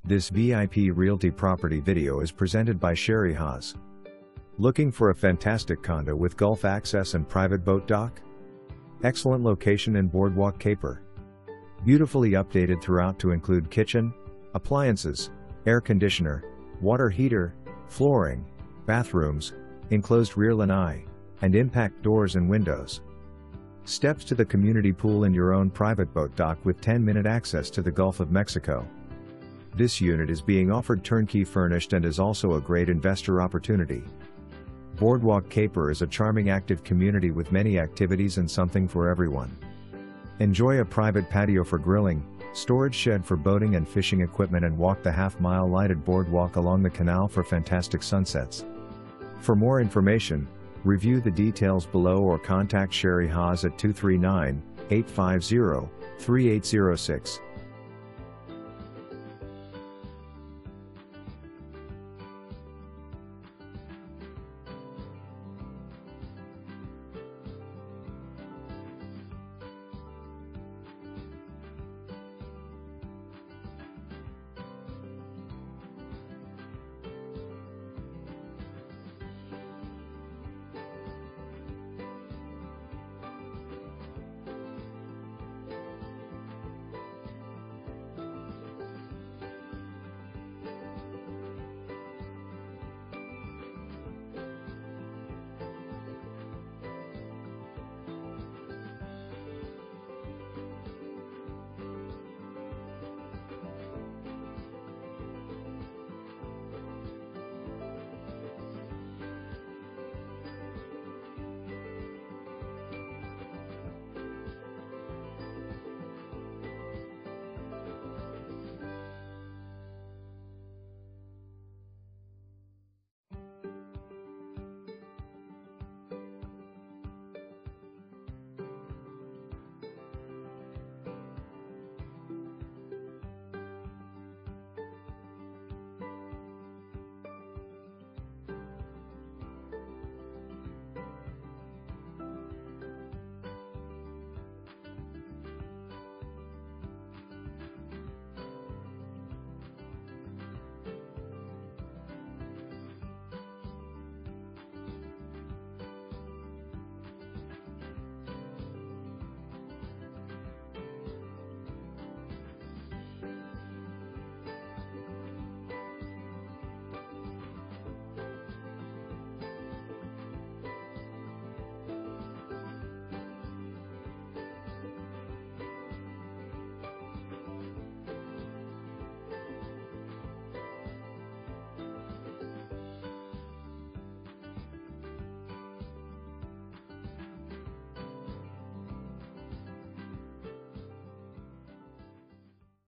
This VIP Realty property video is presented by Sherry Haas. Looking for a fantastic condo with Gulf access and private boat dock? Excellent location in Boardwalk Caper. Beautifully updated throughout to include kitchen, appliances, air conditioner, water heater, flooring, bathrooms, enclosed rear lanai, and impact doors and windows. Steps to the community pool and your own private boat dock with 10-minute access to the Gulf of Mexico. This unit is being offered turnkey furnished and is also a great investor opportunity. Boardwalk Caper is a charming active community with many activities and something for everyone. Enjoy a private patio for grilling, storage shed for boating and fishing equipment, and walk the half-mile lighted boardwalk along the canal for fantastic sunsets. For more information, review the details below or contact Sherry Haas at 239-850-3806.